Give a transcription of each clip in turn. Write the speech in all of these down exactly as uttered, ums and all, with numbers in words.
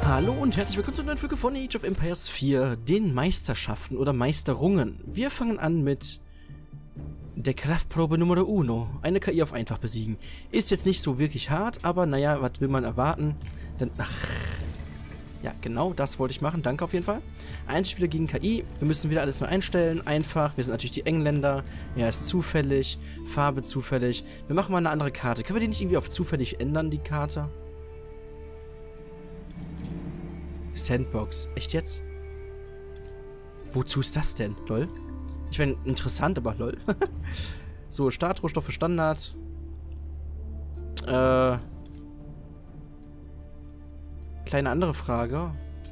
Hallo und herzlich willkommen zu einer neuen Folge von Age of Empires vier, den Meisterschaften oder Meisterungen. Wir fangen an mit der Kraftprobe Nummer uno, eine K I auf einfach besiegen. Ist jetzt nicht so wirklich hart, aber naja, was will man erwarten? Denn, ach, ja, genau das wollte ich machen, danke auf jeden Fall. Einzelspieler gegen K I, wir müssen wieder alles neu einstellen, einfach. Wir sind natürlich die Engländer, ja, ist zufällig, Farbe zufällig. Wir machen mal eine andere Karte. Können wir die nicht irgendwie auf zufällig ändern, die Karte? Sandbox. Echt jetzt? Wozu ist das denn? Lol. Ich meine, interessant, aber lol. So, Startrohstoffe Standard. Äh. Kleine andere Frage.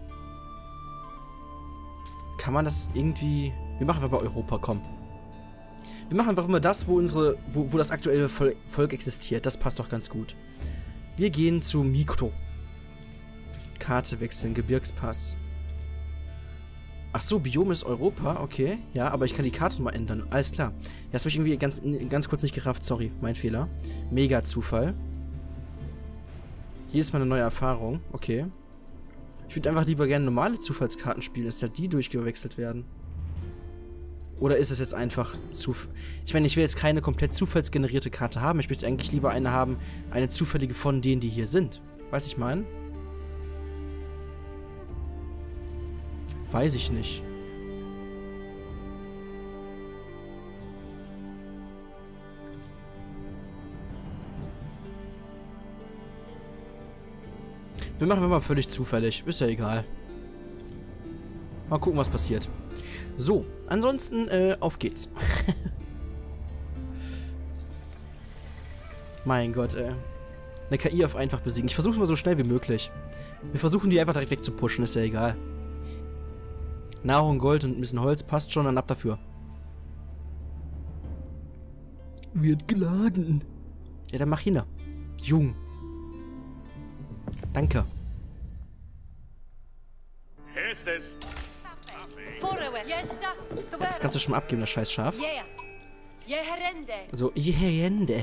Kann man das irgendwie... Wir machen einfach bei Europa, komm. Wir machen einfach immer das, wo unsere... Wo, wo das aktuelle Vol Volk existiert. Das passt doch ganz gut. Wir gehen zu Mikro. Karte wechseln, Gebirgspass. Ach so, Biom ist Europa, okay. Ja, aber ich kann die Karte mal ändern. Alles klar. Ja, das habe ich irgendwie ganz, ganz kurz nicht gerafft. Sorry, mein Fehler. Mega Zufall. Hier ist mal eine neue Erfahrung. Okay. Ich würde einfach lieber gerne normale Zufallskarten spielen, als dass die durchgewechselt werden. Oder ist es jetzt einfach Zuf... Ich meine, ich will jetzt keine komplett zufallsgenerierte Karte haben. Ich möchte eigentlich lieber eine haben, eine zufällige von denen, die hier sind. Weiß ich meinen? Weiß ich nicht. Wir machen mal völlig zufällig. Ist ja egal. Mal gucken, was passiert. So, ansonsten, äh, auf geht's. Mein Gott, ey. Eine K I auf einfach besiegen. Ich versuche es mal so schnell wie möglich. Wir versuchen die einfach direkt wegzupushen, ist ja egal. Nahrung, Gold und ein bisschen Holz passt schon, dann ab dafür. Wird geladen. Ja, dann mach hin. Jung. Danke. Das kannst du schon mal abgeben, das scheiß Schaf. So, Jehende.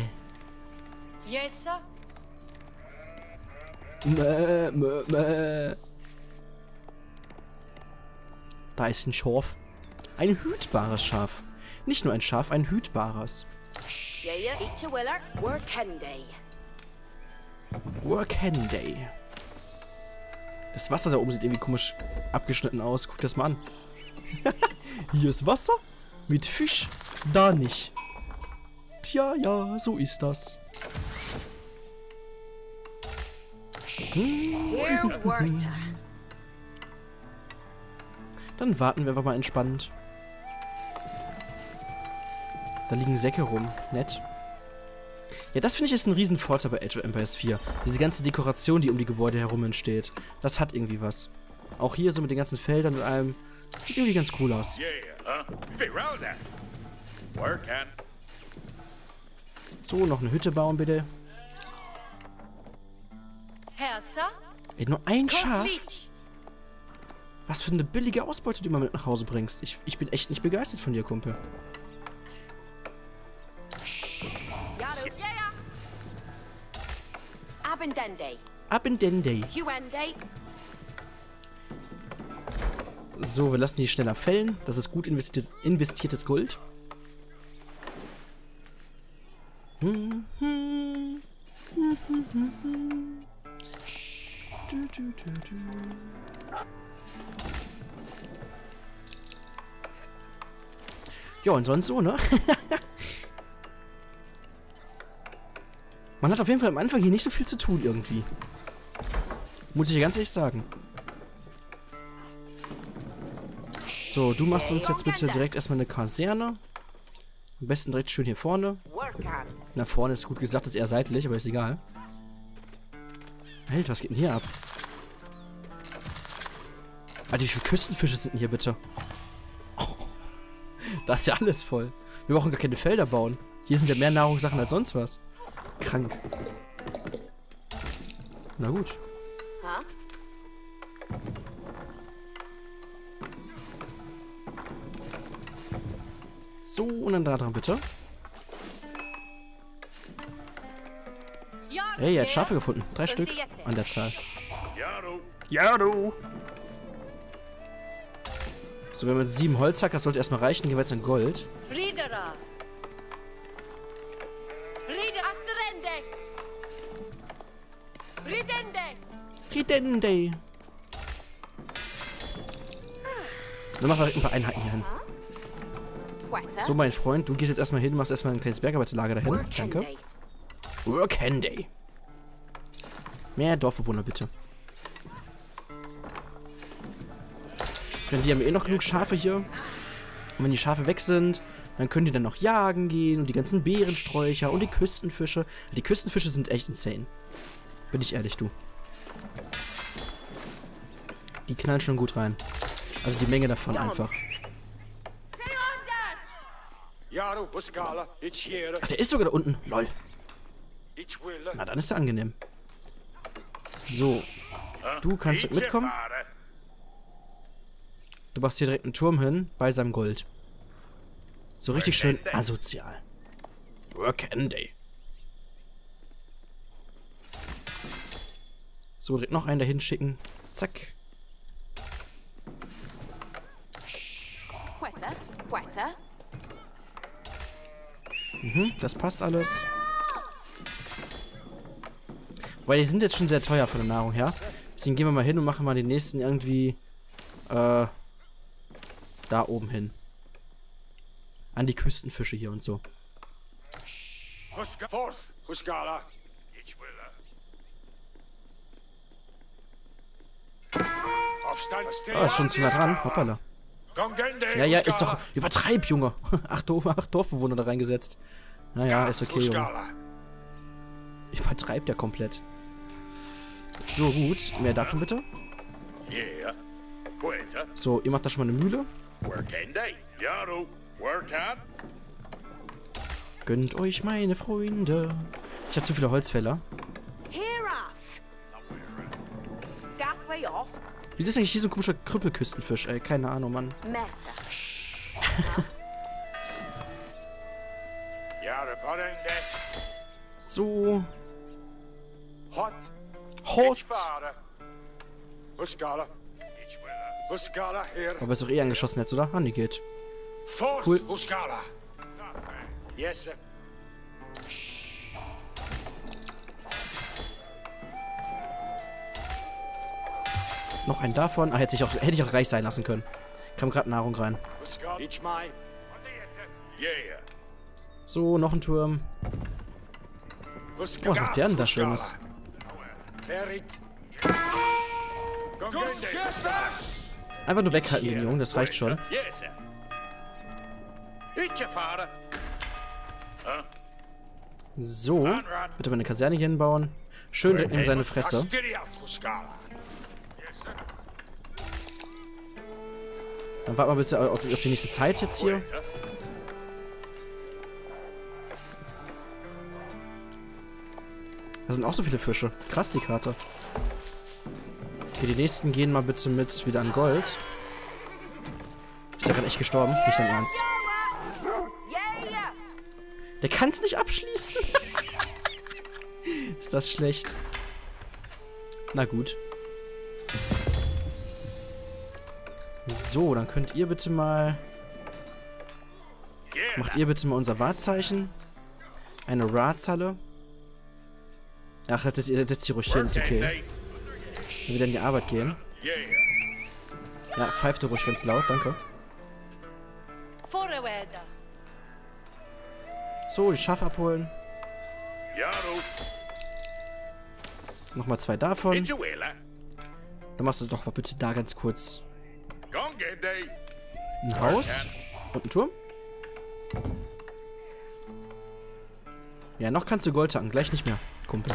Mö, mö, mö. Da ist ein Schaf. Ein hütbares Schaf. Nicht nur ein Schaf, ein hütbares. Workhanday. Das Wasser da oben sieht irgendwie komisch abgeschnitten aus. Guck das mal an. Hier ist Wasser mit Fisch, da nicht. Tja, ja, so ist das. Dann warten wir einfach mal entspannt. Da liegen Säcke rum. Nett. Ja, das finde ich ist ein Riesenvorteil bei Age of Empires vier. Diese ganze Dekoration, die um die Gebäude herum entsteht. Das hat irgendwie was. Auch hier so mit den ganzen Feldern und allem. Sieht irgendwie ganz cool aus. So, noch eine Hütte bauen, bitte. Ey, nur ein Schaf? Was für eine billige Ausbeute, die du mal mit nach Hause bringst. Ich, ich bin echt nicht begeistert von dir, Kumpel. Ab in den Day. So, wir lassen die schneller fällen. Das ist gut investiertes, investiertes Gold. Hm, hm. Hm, hm, hm, hm. Du, du, du, du. Ja, und sonst so, ne? Man hat auf jeden Fall am Anfang hier nicht so viel zu tun irgendwie. Muss ich dir ganz ehrlich sagen. So, du machst uns jetzt bitte direkt erstmal eine Kaserne. Am besten direkt schön hier vorne. Na, vorne ist gut gesagt, ist eher seitlich, aber ist egal. Alter, was geht denn hier ab? Alter, wie viele Küstenfische sind denn hier bitte? Oh, da ist ja alles voll. Wir brauchen gar keine Felder bauen. Hier sind ja mehr Nahrungssachen als sonst was. Krank. Na gut. So, und dann da dran bitte. Hey, er hat Schafe gefunden. Drei Stück an der Zahl. Ja, du. So, wenn man sieben Holz hat, das sollte erstmal reichen. Gehen wir jetzt in Gold. Ridera. Ride Asterende. Ridende. Ridende. Dann machen wir ein paar Einheiten hier hin. So, mein Freund, du gehst jetzt erstmal hin, machst erstmal ein kleines Bergarbeiterlager dahin. Danke. Workhanday. Mehr Dorfbewohner, bitte. Denn die haben eh noch genug Schafe hier. Und wenn die Schafe weg sind, dann können die dann noch jagen gehen und die ganzen Beerensträucher und die Küstenfische. Die Küstenfische sind echt insane. Bin ich ehrlich, du. Die knallen schon gut rein. Also die Menge davon einfach. Ach, der ist sogar da unten. Lol. Na, dann ist er angenehm. So. Du kannst mitkommen. Du machst hier direkt einen Turm hin, bei seinem Gold. So richtig schön asozial. Workhanday. So, direkt noch einen dahin schicken. Zack. Mhm, das passt alles. Weil die sind jetzt schon sehr teuer von der Nahrung her. Deswegen gehen wir mal hin und machen mal den nächsten irgendwie äh, da oben hin. An die Küstenfische hier und so. Oh, ist schon zu nah dran. Hoppala. Ja, ja, ist doch... Übertreib, Junge. Acht, Dorf, acht Dorfbewohner da reingesetzt. Naja, ist okay, Junge. Übertreibt ja komplett. So, gut. Mehr davon bitte. So, ihr macht da schon mal eine Mühle. Gönnt euch, meine Freunde. Ich habe zu viele Holzfäller. Wieso ist eigentlich hier so ein komischer Krüppelküstenfisch, ey? Keine Ahnung, Mann. So. Hot. Hot. Aber ist doch eh angeschossen jetzt, oder? Ah, nee, geht. Cool. Noch einen davon. Ah, hätte ich auch, hätte ich auch gleich sein lassen können. Kam gerade Nahrung rein. So, noch ein Turm. Oh, was macht der denn da Schönes? Einfach nur weghalten, den Jungen, das reicht schon. So, bitte mal eine Kaserne hier hinbauen. Schön direkt neben seine Fresse. Dann warten wir bitte auf, auf die nächste Zeit jetzt hier. Da sind auch so viele Fische. Krass, die Karte. Okay, die nächsten gehen mal bitte mit wieder an Gold. Ist der gerade echt gestorben? Nicht sein Ernst. Der kann es nicht abschließen. Ist das schlecht? Na gut. So, dann könnt ihr bitte mal... Macht ihr bitte mal unser Wahrzeichen. Eine Ratshalle. Ach, jetzt setzt, setzt hier ruhig hin, ist okay. Wenn wir dann in die Arbeit gehen. Ja, pfeift ruhig ganz laut, danke. So, die Schafe abholen. Nochmal zwei davon. Dann machst du doch mal bitte da ganz kurz ein Haus und einen Turm. Ja, noch kannst du Gold hacken, gleich nicht mehr, Kumpel.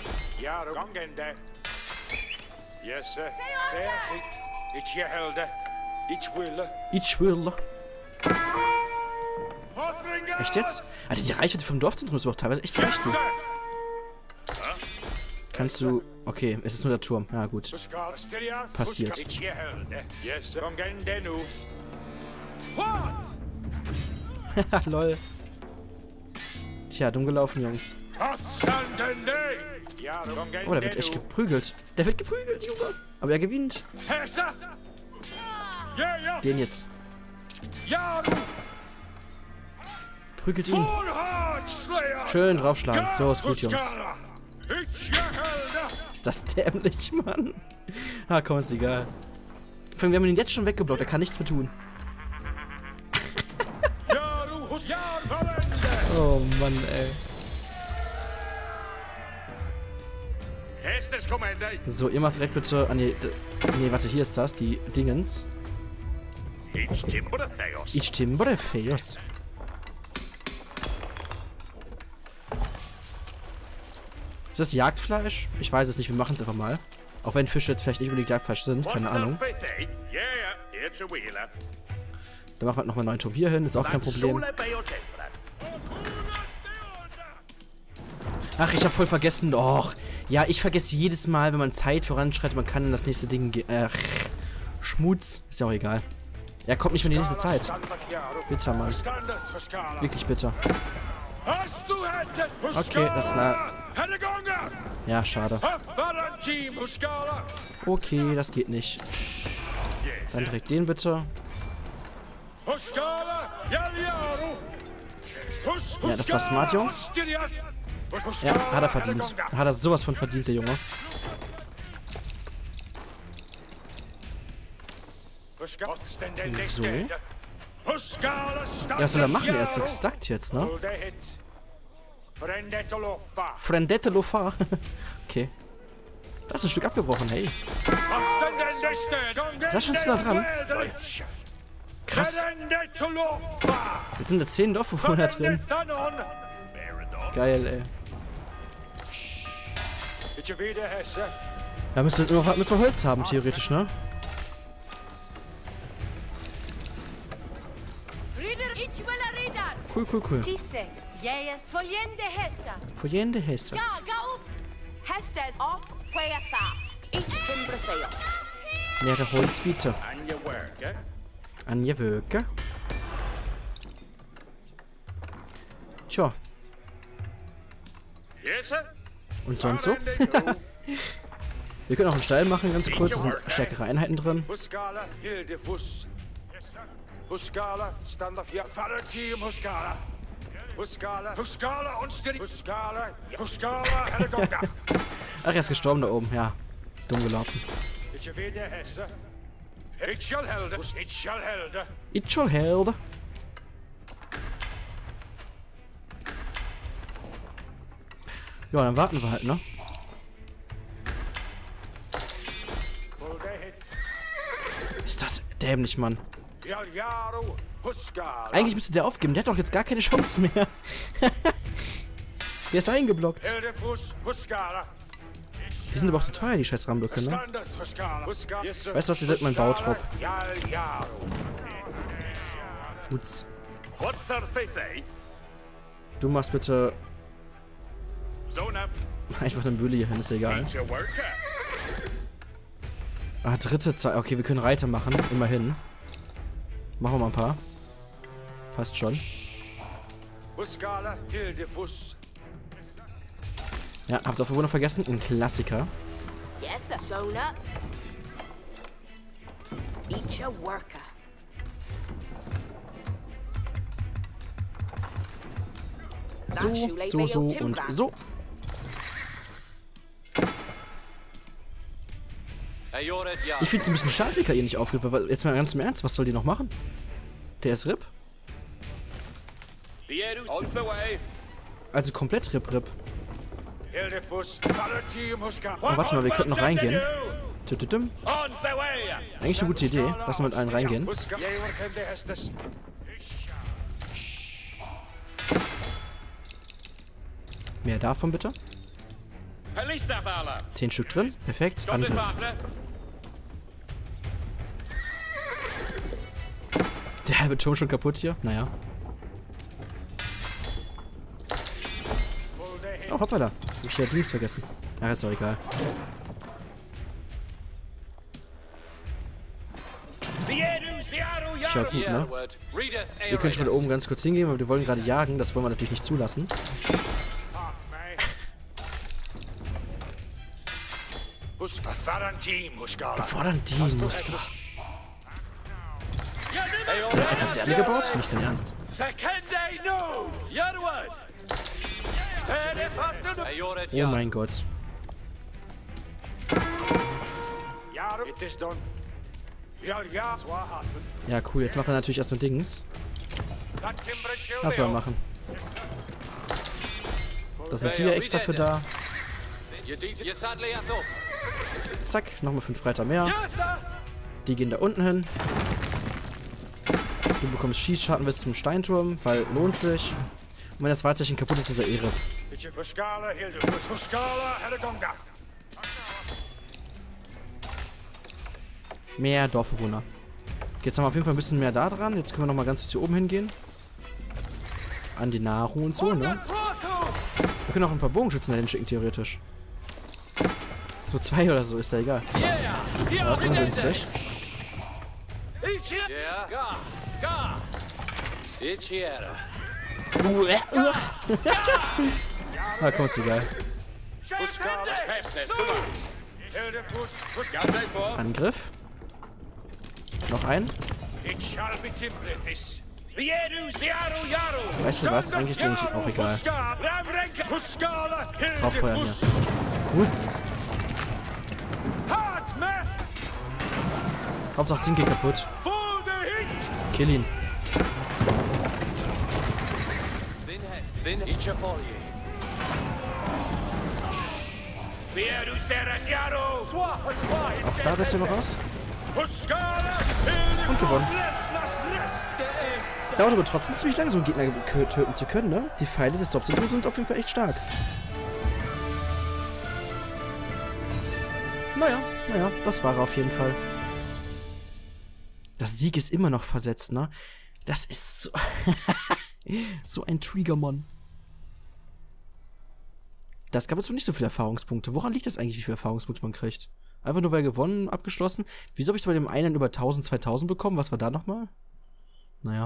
Ich will. Echt jetzt? Alter, die Reichweite vom Dorfzentrum ist doch teilweise echt schlecht, du. Kannst du... Okay, es ist nur der Turm. Ja, gut. Passiert. Lol. Tja, dumm gelaufen, Jungs. Oh, der wird echt geprügelt. Der wird geprügelt, Junge. Aber er gewinnt. Den jetzt. Prügelt ihn. Schön draufschlagen. So ist gut, Jungs. Ist das dämlich, Mann? Ah, komm, ist egal. Wir haben ihn jetzt schon weggeblockt. Er kann nichts mehr tun. Oh, Mann, ey. So, ihr macht direkt bitte... Ah, nee, nee, warte, hier ist das. Die Dingens. Ich Timbre Feos. Ist das Jagdfleisch? Ich weiß es nicht, wir machen es einfach mal. Auch wenn Fische jetzt vielleicht nicht unbedingt Jagdfleisch sind, keine Ahnung. Dann machen wir nochmal einen neuen Turm hier hin, ist auch kein Problem. Ach, ich habe voll vergessen. Och, ja, ich vergesse jedes Mal, wenn man Zeit voranschreitet, man kann in das nächste Ding gehen. Äh, Schmutz. Ist ja auch egal. Ja, kommt nicht mehr in die nächste Zeit. Bitter, Mann. Wirklich bitter. Okay, das ist nah. Ja, schade. Okay, das geht nicht. Dann direkt den bitte. Ja, das war smart, Jungs. Ja, hat er verdient. Hat er sowas von verdient, der Junge. So. Ja, was soll er machen? Er ist gestackt jetzt, ne? Frendette Lofa. Okay. Da ist ein Stück abgebrochen, hey. Da ist schon zu nah dran. Krass. Jetzt sind da zehn Dorfbewohner drin. Geil, ey. Ja, müssen wir, müssen wir Holz haben, theoretisch, ne? Cool, cool, cool. Follende Hesse. Mehr Holz, bitte. Anja Wöke. Tja. Und sonst so? Wir können auch einen Stall machen, ganz kurz. Da sind stärkere Einheiten drin. Ach, er ist gestorben da oben, ja. Dumm gelaufen. It shall held. Ja, dann warten wir halt, ne? Ist das dämlich, Mann. Eigentlich müsste der aufgeben. Der hat doch jetzt gar keine Chance mehr. Der ist eingeblockt. Die sind aber auch so teuer, die scheiß Ramböcke, ne? Weißt du was, die sind mein Bautrupp. Gut. Du machst bitte... einfach eine Mühle hier hin, ist egal. Ah, dritte Zeit. Okay, wir können Reiter machen, immerhin. Machen wir mal ein paar. Passt schon. Ja, habt ihr Bewohner vergessen? Ein Klassiker. So, so, so und so. Ich finde es ein bisschen schade, dass ihr nicht aufgriff, weil jetzt mal ganz im Ernst, was soll die noch machen? Der ist R I P. Also komplett R I P, R I P. Oh, warte mal, wir könnten noch reingehen. Tütütüm. Eigentlich eine gute Idee. Lass mal mit allen reingehen. Mehr davon bitte. Zehn Stück drin. Perfekt. Angriff. Der halbe Turm schon kaputt hier. Naja. Oh, hoppala. Hab ich ja Dings vergessen. Ach, ist doch egal. Tja, gut, ne? Wir können schon mal da oben ganz kurz hingehen, weil wir wollen gerade jagen. Das wollen wir natürlich nicht zulassen. Befordern die Muskala. Der hat eine Kaserne gebaut? Nicht dein Ernst. Oh mein Gott. Ja, cool. Jetzt macht er natürlich erstmal Dings. Was soll er machen? Das sind Tiere extra für da. Zack, nochmal fünf Reiter mehr. Die gehen da unten hin. Du bekommst Schießschaden bis zum Steinturm, weil lohnt sich. Und wenn das Wahrzeichen kaputt ist, ist er Ehre. Mehr Dorfbewohner. Jetzt haben wir auf jeden Fall ein bisschen mehr da dran. Jetzt können wir nochmal ganz kurz hier oben hingehen. An die Naru und so, ne? Wir können auch ein paar Bogenschützen dahin schicken, theoretisch. So zwei oder so, ist ja egal. Das ist ungünstig. Ah, komm, ist egal. Angriff. Noch ein. Weißt du was? Eigentlich ist eigentlich auch egal. Rauffeuern hier. Wutz. Hauptsache Sinn geht kaputt. Kill ihn. Auch da wird's immer raus. Und gewonnen. Dauert aber trotzdem ziemlich lange, so einen Gegner töten zu können, ne? Die Pfeile des Dorfzentrums sind auf jeden Fall echt stark. Naja, naja, das war er auf jeden Fall. Das Sieg ist immer noch versetzt, ne? Das ist so, so ein Triggermon. Das gab jetzt nicht so viele Erfahrungspunkte. Woran liegt das eigentlich, wie viele Erfahrungspunkte man kriegt? Einfach nur, weil gewonnen, abgeschlossen. Wieso habe ich bei dem einen über tausend, zweitausend bekommen? Was war da nochmal? Naja.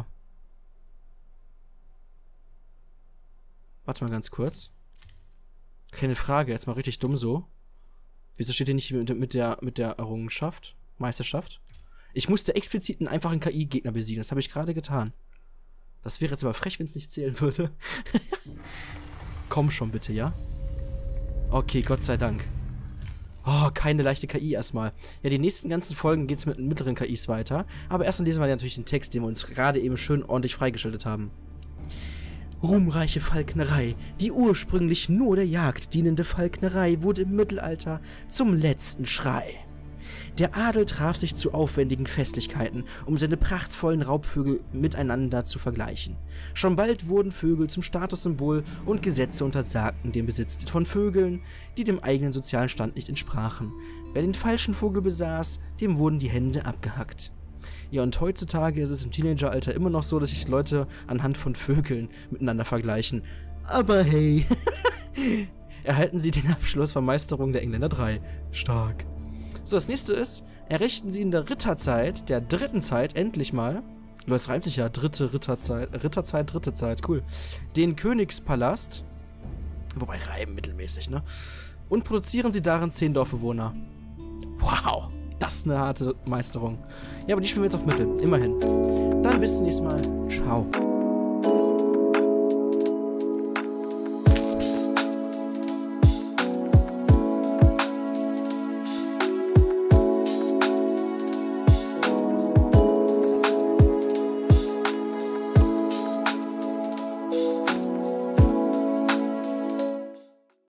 Warte mal ganz kurz. Keine Frage, jetzt mal richtig dumm so. Wieso steht hier nicht mit, mit, der, mit der Errungenschaft? Meisterschaft? Ich musste explizit einen einfachen K I-Gegner besiegen. Das habe ich gerade getan. Das wäre jetzt aber frech, wenn es nicht zählen würde. Komm schon bitte, ja? Okay, Gott sei Dank. Oh, keine leichte K I erstmal. Ja, die nächsten ganzen Folgen geht es mit mittleren K Is weiter. Aber erstmal lesen wir natürlich den Text, den wir uns gerade eben schön ordentlich freigeschaltet haben. Ruhmreiche Falknerei, die ursprünglich nur der Jagd dienende Falknerei, wurde im Mittelalter zum letzten Schrei. Der Adel traf sich zu aufwendigen Festlichkeiten, um seine prachtvollen Raubvögel miteinander zu vergleichen. Schon bald wurden Vögel zum Statussymbol und Gesetze untersagten den Besitz von Vögeln, die dem eigenen sozialen Stand nicht entsprachen. Wer den falschen Vogel besaß, dem wurden die Hände abgehackt. Ja, und heutzutage ist es im Teenageralter immer noch so, dass sich Leute anhand von Vögeln miteinander vergleichen. Aber hey, erhalten Sie den Abschluss von Meisterung der Engländer drei. Stark. So, das nächste ist, errichten Sie in der Ritterzeit, der dritten Zeit, endlich mal, das reimt sich ja, dritte Ritterzeit, Ritterzeit, dritte Zeit, cool, den Königspalast, wobei reimen mittelmäßig, ne? Und produzieren Sie darin zehn Dorfbewohner. Wow, das ist eine harte Meisterung. Ja, aber die spielen wir jetzt auf Mittel, immerhin. Dann bis zum nächsten Mal. Ciao.